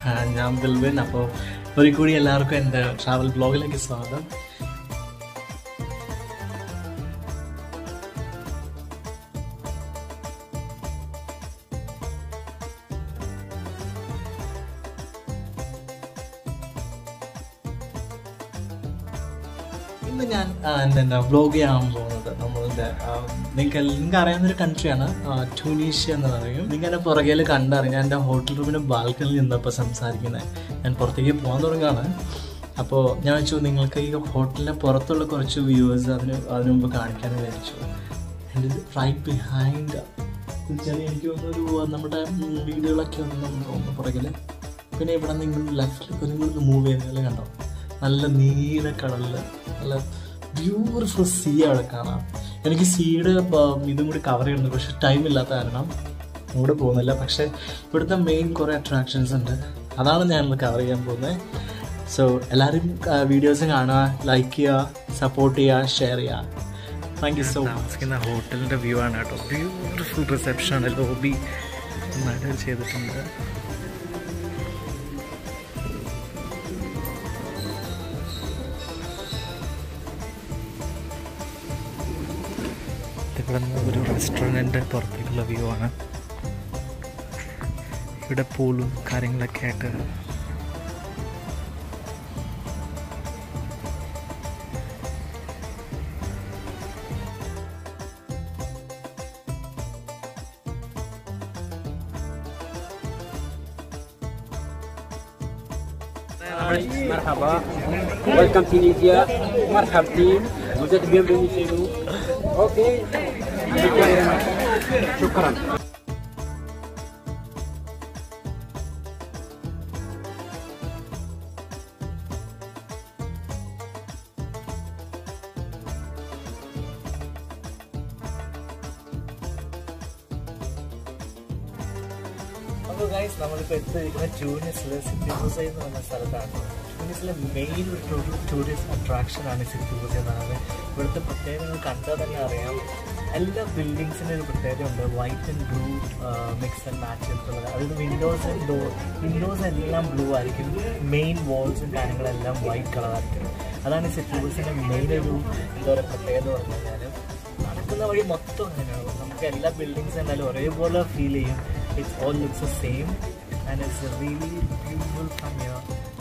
ഞാൻ ദിൽവിൻ. അപ്പോൾ ഒരു കൂടി എല്ലാവർക്കും എൻ്റെ ട്രാവൽ ബ്ലോഗിലേക്ക് സ്വാഗതം. ഇന്ന് ഞാൻ എന്താ വ്ലോഗ് ചെയ്യാൻ പോകുന്നത് നമ്മളുടെ നിങ്ങൾക്ക് അറിയാവുന്നൊരു കൺട്രിയാണ് ട്യൂണീഷ്യ എന്ന് പറയും. നിങ്ങനെ പുറകേൽ കണ്ടറിയാം. ഞാൻ എൻ്റെ ഹോട്ടൽ റൂമിൻ്റെ ബാൽക്കണിയിൽ നിന്നപ്പോൾ സംസാരിക്കുന്നത്. ഞാൻ പുറത്തേക്ക് പോകാൻ തുടങ്ങുകയാണ്. അപ്പോൾ ഞാൻ വെച്ചു നിങ്ങൾക്ക് ഈ ഹോട്ടലിൻ്റെ പുറത്തുള്ള കുറച്ച് വ്യൂവേഴ്സ് അതിന് മുമ്പ് കാണിക്കാൻ വിചാരിച്ചു. എൻ്റെ റൈറ്റ് ബിഹൈൻഡ് ചെറിയ എനിക്ക് തോന്നുന്നൊരു നമ്മുടെ വീടുകളൊക്കെ ഒന്ന് പുറകിൽ. പിന്നെ ഇവിടെ നിങ്ങൾ ലെഫ്റ്റിലേക്ക് നിങ്ങൾ മൂവ് ചെയ്യുന്നതിൽ കണ്ടോ, നല്ല നീല കടലിൽ നല്ല ബ്യൂട്ടിഫുൾ സീ അവിടെ കാണാം. എനിക്ക് സീയുടെ ഇതും കൂടി കവർ ചെയ്യുന്നുണ്ട്, പക്ഷെ ടൈം ഇല്ലാത്ത കാരണം ഇവിടെ പോകുന്നില്ല. പക്ഷേ ഇവിടുത്തെ മെയിൻ കുറേ അട്രാക്ഷൻസ് ഉണ്ട്, അതാണ് ഞാനിന്ന് കവർ ചെയ്യാൻ പോകുന്നത്. സോ എല്ലാവരും വീഡിയോസ് കാണുക, ലൈക്ക് ചെയ്യുക, സപ്പോർട്ട് ചെയ്യുക, ഷെയർ ചെയ്യുക. Thank you so much. താമസിക്കുന്ന ഹോട്ടലിൻ്റെ വ്യൂ ആണ് കേട്ടോ. ബ്യൂട്ടിഫുൾ റിസപ്ഷൻ, ലോബി നല്ല ചെയ്തിട്ടുണ്ട്. ഇവിടെ നിന്ന് ഒരു റെസ്റ്റോറൻറ്റ് പുറത്തേക്കുള്ള വ്യൂ ആണ്. ഇവിടെ പൂളും കാര്യങ്ങളൊക്കെ ആയിട്ട് مرحبا welcome to Tunisia مرحب team vous êtes bienvenue chez nous okay شكرا. അപ്പോൾ ഗൈസ്, നമ്മളിപ്പോൾ എത്തിയിരിക്കുന്ന ട്യൂണിസിലെ സിറ്റി ബുസൈ എന്ന് പറഞ്ഞ സ്ഥലത്താണ്. ട്യൂണിസിലെ മെയിൻ ഒരു ടൂറിസ്റ്റ് അട്രാക്ഷനാണ് സിറ്റി ബുസൈ എന്ന് പറയുന്നത്. ഇവിടുത്തെ പ്രത്യേകത കണ്ടാൽ തന്നെ അറിയാം. എല്ലാ ബിൽഡിങ്സിൻ്റെ ഒരു പ്രത്യേകതയുണ്ട്. White and blue mix and match ചെയ്തിട്ടുള്ളത്. അതായത് വിൻഡോസ് എല്ലാം ബ്ലൂ ആയിരിക്കും. മെയിൻ വാൾസും കാര്യങ്ങളെല്ലാം വൈറ്റ് കളറായിരിക്കും. അതാണ് സിറ്റി ബുസൈൻ്റെ മെയിൻ ഒരു എന്താ പറയുക പ്രത്യേകത പറഞ്ഞു കഴിഞ്ഞാൽ. നടക്കുന്ന വഴി മൊത്തം അങ്ങനെയാണ്. നമുക്ക് എല്ലാ ബിൽഡിങ്സ് എന്തായാലും ഒരേപോലെ ഫീൽ ചെയ്യും. It all looks the same and it's really beautiful from here.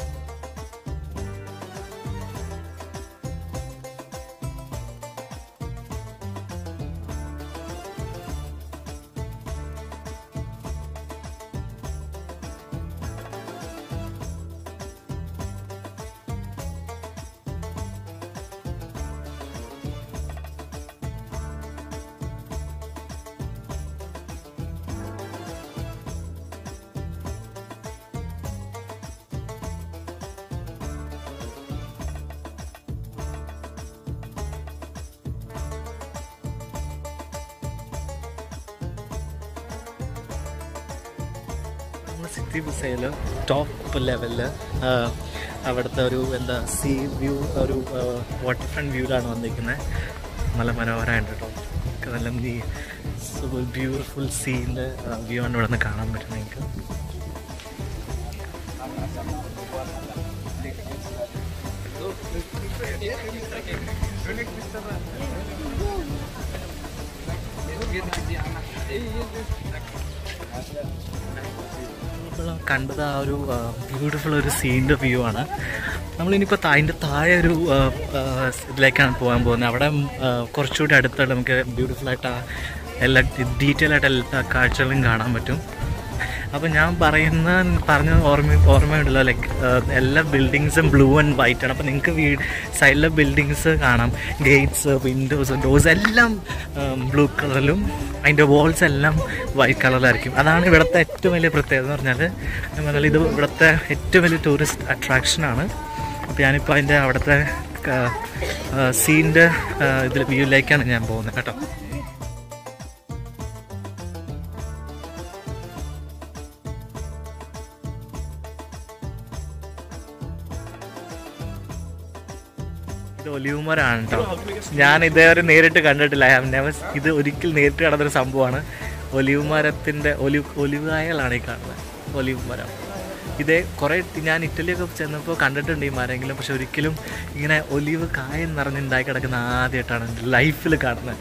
Sidi ബുസൈൽ ടോപ്പ് ലെവലിൽ അവിടുത്തെ ഒരു എന്താ സീ വ്യൂ, ഒരു വാട്ടർ ഫ്രണ്ട് വ്യൂവിലാണ് വന്നിരിക്കുന്നത്. നല്ല മനോഹരമായിട്ട് കേട്ടോ. നല്ല ബ്യൂട്ടിഫുൾ സീൻ്റെ വ്യൂ ആണ് ഇവിടെ നിന്ന് കാണാൻ പറ്റുന്നത് നിങ്ങൾക്ക്. കണ്ടത് ആ ഒരു ബ്യൂട്ടിഫുൾ ഒരു സീൻ്റെ വ്യൂ ആണ്. നമ്മളിനിയിപ്പോൾ അതിൻ്റെ താഴെ ഒരു ഇതിലേക്കാണ് പോകാൻ പോകുന്നത്. അവിടെ കുറച്ചുകൂടി അടുത്തുള്ള നമുക്ക് ബ്യൂട്ടിഫുള്ളായിട്ട് എല്ലാ ഡീറ്റെയിൽ ആയിട്ട് എല്ലാ കാഴ്ചകളും കാണാൻ പറ്റും. അപ്പോൾ ഞാൻ പറഞ്ഞ ഓർമ്മയുണ്ടല്ലോ, ലൈക്ക് എല്ലാ ബിൽഡിങ്സും ബ്ലൂ ആൻഡ് വൈറ്റ് ആണ്. അപ്പോൾ നിങ്ങൾക്ക് സൈഡിലെ ബിൽഡിങ്സ് കാണാം, ഗേറ്റ്സ്, വിൻഡോസ്, ഡോർസ് എല്ലാം ബ്ലൂ കളറിലും അതിൻ്റെ വാൾസ് എല്ലാം വൈറ്റ് കളറിലായിരിക്കും. അതാണ് ഇവിടുത്തെ ഏറ്റവും വലിയ പ്രത്യേകത എന്ന് പറഞ്ഞാൽ ഇത് ഇവിടുത്തെ ഏറ്റവും വലിയ ടൂറിസ്റ്റ് അട്രാക്ഷനാണ്. അപ്പോൾ ഞാനിപ്പോൾ അതിൻ്റെ അവിടുത്തെ സീൻ്റെ ഇതിൽ വ്യൂയിലേക്കാണ് ഞാൻ പോകുന്നത് കേട്ടോ. ഇത് ഒലിവ് മരമാണ് കേട്ടോ. ഞാൻ ഇതേവരെ നേരിട്ട് കണ്ടിട്ടില്ല. I have never. ഇത് ഒരിക്കൽ നേരിട്ട് കാണുന്നൊരു സംഭവമാണ്. ഒലിവ് മരത്തിൻ്റെ ഒലിവ് കായകളാണ് ഈ കാണുന്നത്. ഒലിവ് മരം ഇതേ കുറേ ഞാൻ ഇറ്റലിയൊക്കെ ചെന്നപ്പോൾ കണ്ടിട്ടുണ്ട് ഈ മരമെങ്കിലും, പക്ഷെ ഒരിക്കലും ഇങ്ങനെ ഒലിവ് കായം നിറഞ്ഞുണ്ടായി കിടക്കുന്ന ആദ്യമായിട്ടാണ് എൻ്റെ ലൈഫിൽ കാണുന്നത്.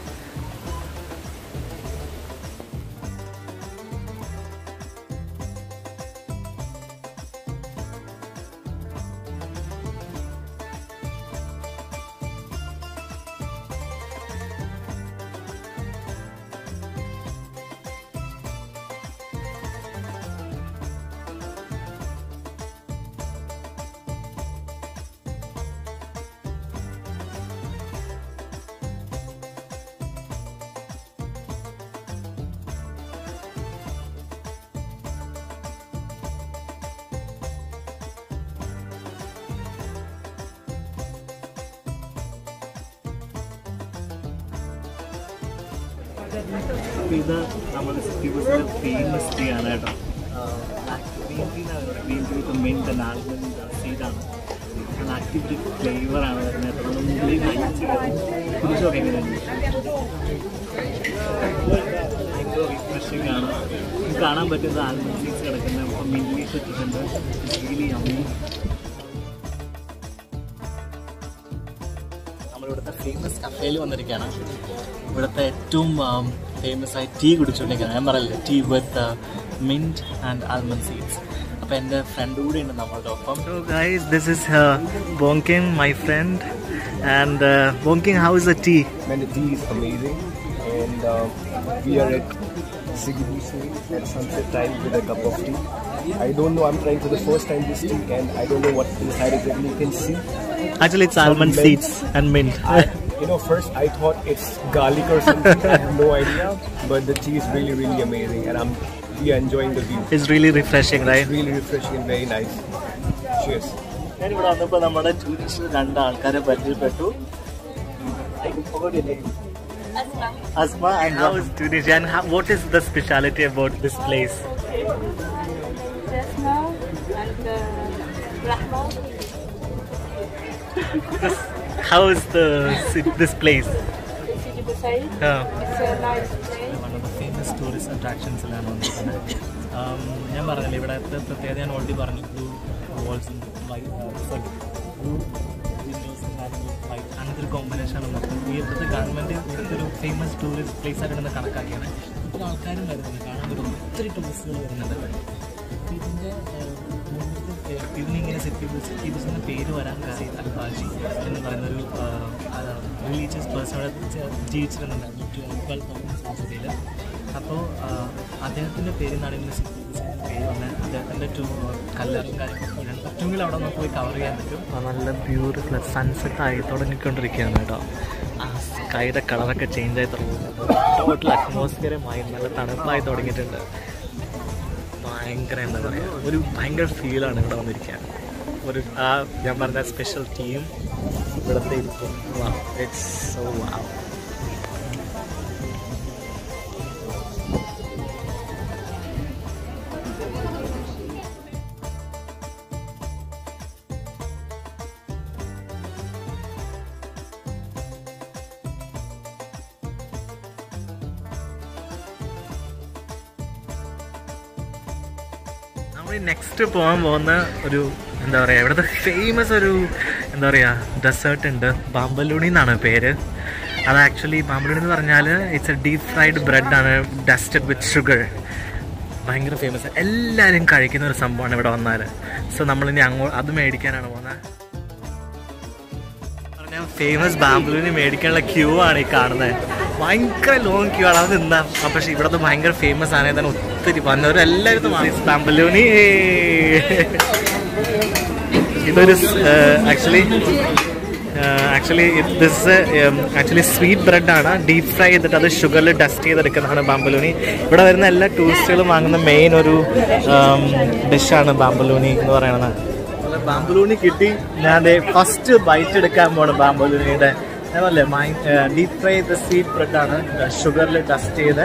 ഇത് നമ്മുടെ സിറ്റി ബസ്സിലെ ഫേമസ് ടീ ആണ് കേട്ടോ. Green tea with mint and almond സീഡാണ്. ആക്റ്റീവ് ഫ്ലേവറാണ് വരുന്നത് കേട്ടോ. നമ്മൾ മുകളിൽ കുടിച്ചൊക്കെ എങ്ങനെയുണ്ട്? ഭയങ്കര റിഫ്രഷിംഗ് ആണ്. കാണാൻ പറ്റുന്നത് ആൽമണ്ട് സീഡ്സ് കിടക്കുന്നത്. അപ്പോൾ മിന്റ് ലീഫ് ഇട്ടിട്ടുണ്ട്. Really yummy. നമ്മളിവിടുത്തെ ഫേമസ് കഫേയിൽ വന്നിരിക്കുകയാണ്. ഇവിടുത്തെ ഏറ്റവും ഫേമസ് ആയി ടീ കുടിച്ചുകൊണ്ടിരിക്കുകയാണ്. ഞാൻ പറയില്ലേ, tea with mint and almond seeds. അപ്പോൾ എൻ്റെ ഫ്രണ്ട് കൂടെ ഉണ്ട് നമ്മളുടെ ഒപ്പം. So guys, this is Bonking, my friend. And Bonking, how is the tea? Man, the tea is amazing. And we are at Sigibusui at sunset time with a cup of tea. I don't know, I'm trying for the first time this tea and I don't know what's inside exactly. You can see. Actually, it's almond seeds and mint. First I thought it's garlic or something. I have no idea. But the tea is really, really amazing. And we are enjoying the view. It's really refreshing, right? It's really refreshing and very nice. Cheers. ഞാനിവിടെ വന്നപ്പോൾ നമ്മുടെ tourist 2 ആൾക്കാരെ പരിചയപ്പെട്ടു. Asma. And how is Tunisia? And what is the speciality about this place? Asma and Rahma. How is this place? It's a nice place. One of the famous tourist attractions. ഞാൻ പറഞ്ഞില്ലേ ഇവിടുത്തെ പ്രത്യേകത ഞാൻ already പറഞ്ഞു. Blue വാൾസും അങ്ങനത്തെ ഒരു കോമ്പിനേഷനാണ് മൊത്തം. ഇവിടുത്തെ ഗവൺമെൻറ് ഇവിടുത്തെ ഒരു ഫേമസ് ടൂറിസ്റ്റ് പ്ലേസ് ആയിട്ട് കണക്കാക്കിയാണ്. ഒത്തിരി ആൾക്കാരും വരുന്നുണ്ട്, കാണാൻ പറ്റും. ഒത്തിരി ടൂറിസ്റ്റുകൾ വരുന്നുണ്ട്. ഇതിനിങ്ങനെ സിറ്റി ബസ്സിൻ്റെ പേര് വരാൻ കാര്യം അൽഹാജി എന്ന് പറയുന്നൊരു റിലീജിയസ് പേഴ്സൺ അവിടെ ജീവിച്ചിരുന്നുണ്ടായിരുന്നു 12,000 സാധ്യതയിൽ. അപ്പോൾ അദ്ദേഹത്തിൻ്റെ പേരിന്നാണ് ഇങ്ങനെ സിറ്റി ബസ്സിൻ്റെ പേര് വന്നത്. അദ്ദേഹത്തിൻ്റെ കല്ലറും കാര്യങ്ങളും പറ്റുമെങ്കിൽ അവിടെ നമുക്ക് പോയി കവർ ചെയ്യാൻ പറ്റും. നല്ല ബ്യൂട്ടിഫുൾ സൺസെറ്റ് ആയി തുടങ്ങിക്കൊണ്ടിരിക്കുകയാണ് കേട്ടോ. ആ സ്കൈയുടെ കളറൊക്കെ ചേഞ്ച് ആയി തുടങ്ങുന്നുണ്ട്. ടോട്ടൽ അറ്റ്മോസ്ഫിയറുമായി നല്ല തണുപ്പായി തുടങ്ങിയിട്ടുണ്ട്. ഭയങ്കര എന്താ പറയുക, ഒരു ഭയങ്കര ഫീലാണ് ഇവിടെ വന്നിരിക്കാൻ. ഞാൻ പറഞ്ഞ സ്പെഷ്യൽ ടീം ഇവിടുത്തെ ഇരിക്കും. It's so wow. നെക്സ്റ്റ് പോകാൻ പോകുന്ന ഒരു എന്താ പറയുക, ഇവിടുത്തെ ഫേമസ് ഒരു എന്താ പറയുക ഡെസേർട്ട് ഉണ്ട്. ബാമ്പലൂണി എന്നാണ് പേര്. അത് ആക്ച്വലി ബാമ്പലൂണി എന്ന് പറഞ്ഞാൽ ഇറ്റ്സ് എ ഡീപ് ഫ്രൈഡ് ബ്രെഡാണ് ഡസ്റ്റഡ് വിത്ത് ഷുഗർ. ഭയങ്കര ഫേമസ്, എല്ലാവരും കഴിക്കുന്ന ഒരു സംഭവമാണ് ഇവിടെ വന്നാൽ. സോ നമ്മളിനി അത് മേടിക്കാനാണ് പോകുന്നത്. പറഞ്ഞാൽ ഫേമസ് ബാമ്പലൂണി മേടിക്കാനുള്ള ക്യൂ ആണ് ഈ കാണുന്നത്. ഭയങ്കര ലോങ് ക്യൂ ആണ്. അത് നിന്നാ പക്ഷേ ഇവിടുത്തെ ഭയങ്കര ഫേമസ് ആണ്. തന്നെ ഒത്തിരി വന്നവരെല്ലാവരും ബാമ്പലൂണി. ഇതൊരു ആക്ച്വലി സ്വീറ്റ് ബ്രെഡാണ്. ഡീപ് ഫ്രൈ ചെയ്തിട്ട് അത് ഷുഗറിൽ ഡസ്റ്റ് ചെയ്തെടുക്കുന്നതാണ് ബാമ്പലൂണി. ഇവിടെ വരുന്ന എല്ലാ ടൂറിസ്റ്റുകളും വാങ്ങുന്ന മെയിൻ ഒരു ഡിഷാണ് ബാമ്പലൂണി എന്ന് പറയുന്നത്. ബാമ്പലൂണി കിട്ടി. ഞാൻ ഫസ്റ്റ് ബൈറ്റ് എടുക്കാൻ പോകണം ബാമ്പലൂണിയുടെ. അതല്ലേ ഡീപ് ഫ്രൈ ചെയ്ത സ്വീറ്റ് ബ്രെഡാണ് ഷുഗറിൽ ഡസ്റ്റ് ചെയ്ത്.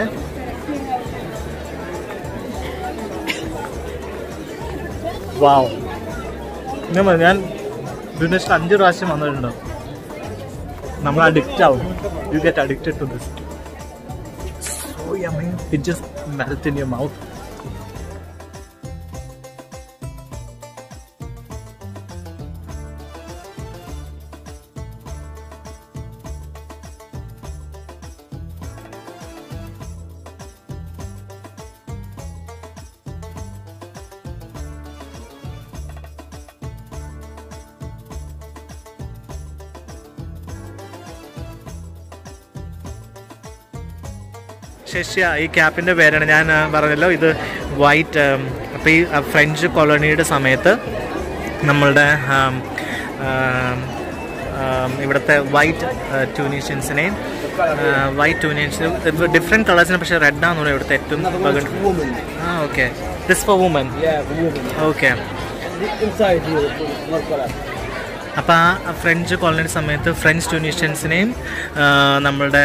വാവ്. ഞാൻ ഇതിന് 5 പ്രാവശ്യം വന്നിട്ടുണ്ട്. നമ്മൾ അഡിക്റ്റ് ആവും. You get addicted to this. So yummy. It just melt in your mouth. Chechia ഈ ക്യാപ്പിൻ്റെ പേരാണ് ഞാൻ പറഞ്ഞല്ലോ. ഇത് വൈറ്റ്, അപ്പോൾ ഈ ഫ്രഞ്ച് കോളനിയുടെ സമയത്ത് നമ്മളുടെ ഇവിടുത്തെ വൈറ്റ് ട്യൂണീഷ്യൻസിനെയും ഡിഫറെൻറ്റ് കളേഴ്സിന്, പക്ഷേ റെഡാണെന്ന് തോന്നുന്നു ഇവിടുത്തെ ഏറ്റവും. Okay, this for woman. Okay, അപ്പോൾ ആ ഫ്രഞ്ച് കോളനിയുടെ സമയത്ത് ഫ്രഞ്ച് ട്യൂണീഷ്യൻസിനെയും നമ്മളുടെ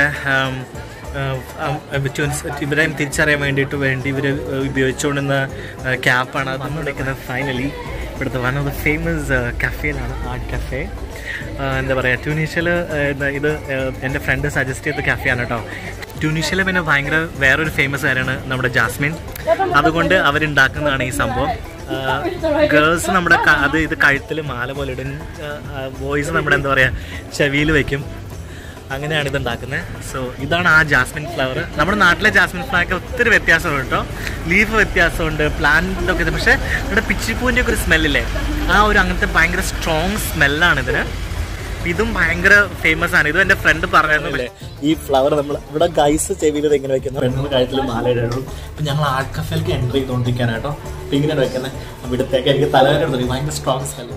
ഇവരെയും തിരിച്ചറിയാൻ വേണ്ടി ഇവർ ഉപയോഗിച്ചുകൊണ്ടിരുന്ന ക്യാപ്പാണ് അത് വന്നുകൊണ്ടിരിക്കുന്നത്. ഫൈനലി ഇവിടുത്തെ വൺ ഓഫ് ദ ഫേമസ് കഫേയിലാണ്, ആർട്ട് കഫേ. എന്താ പറയുക, ട്യൂണീഷ്യയിൽ ഇത് എൻ്റെ ഫ്രണ്ട് സജസ്റ്റ് ചെയ്ത കഫേയാണ് കേട്ടോ. ട്യൂണീഷ്യയിൽ പിന്നെ ഭയങ്കര വേറൊരു ഫേമസ് കാര്യമാണ് നമ്മുടെ ജാസ്മിൻ. അതുകൊണ്ട് അവരുണ്ടാക്കുന്നതാണ് ഈ സംഭവം. ഗേൾസ് നമ്മുടെ ഇത് കഴുത്തിൽ മാല പോലെ ഇടും, ബോയ്സ് നമ്മുടെ എന്താ പറയുക ചെവിയിൽ വയ്ക്കും. അങ്ങനെയാണ് ഇത് ഉണ്ടാക്കുന്നത്. സോ ഇതാണ് ആ ജാസ്മിൻ ഫ്ലവർ. നമ്മുടെ നാട്ടിലെ ജാസ്മിൻ ഫ്ലവറൊക്കെ ഒത്തിരി വ്യത്യാസമുണ്ട് കേട്ടോ. ലീഫ് വ്യത്യാസമുണ്ട്, പ്ലാന്റിലൊക്കെ. പക്ഷേ ഇവിടെ പിച്ചിപ്പൂവിൻ്റെ ഒക്കെ ഒരു സ്മെല്ലില്ലേ, ആ ഒരു അങ്ങനത്തെ ഭയങ്കര സ്ട്രോങ് സ്മെല്ലാണ് ഇതിന്. ഇതും ഭയങ്കര ഫേമസ് ആണ്. ഇതും എൻ്റെ ഫ്രണ്ട് പറഞ്ഞിരുന്നില്ലേ, ഈ ഫ്ലവർ നമ്മൾ ഇവിടെ ഗൈസ് ചെവിയിൽ എങ്ങനെ വെക്കുന്നത്, ഫ്രണ്ടിന് കഴുത്തിൽ മാല ഇടുള്ളൂ. അപ്പം ഞങ്ങൾ ആർട്ട് കഫേലേക്ക് എൻ്റർ ചെയ്തുകൊണ്ടിരിക്കാനാണ് കേട്ടോ. അപ്പം ഇങ്ങനെയാണ് വെക്കുന്നത്. ഇവിടത്തേക്ക് എനിക്ക് തലവേദന എടുത്തു, ഭയങ്കര സ്ട്രോങ് സ്മെല്ല്.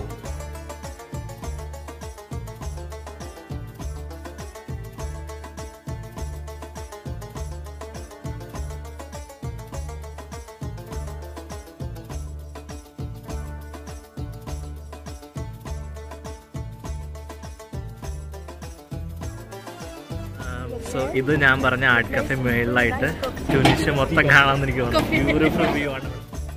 സോ ഇത് ഞാൻ പറഞ്ഞ ആർട്ട് കഫേ മേളിലായിട്ട് ട്യൂണീഷ്യ മൊത്തം കാണാമെന്ന് എനിക്ക് തോന്നുന്നു. ബ്യൂട്ടിഫുൾ വ്യൂ ആണ്.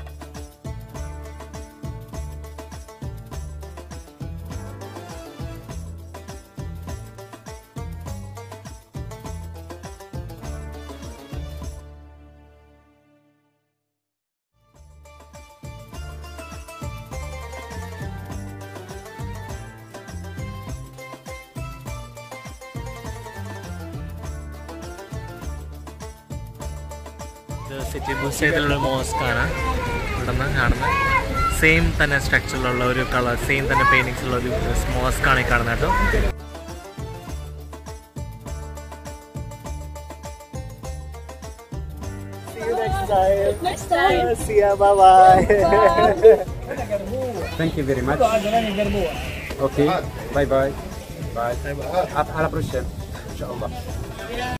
സിറ്റി ബുസൈഡിലുള്ള മോസ്കാണ് ഇവിടെ നിന്ന് കാണുന്നത്. സെയിം തന്നെ സ്ട്രക്ചറിലുള്ള ഒരു കളർ, സെയിം തന്നെ പെയിൻറ്റിങ്സുള്ള ഒരു മോസ്കാണ് ഈ കാണുന്നത് കേട്ടോ. Next time. See ya, bye-bye. Thank you very much. Okay, bye-bye. Bye. Alla prossima. Inshallah.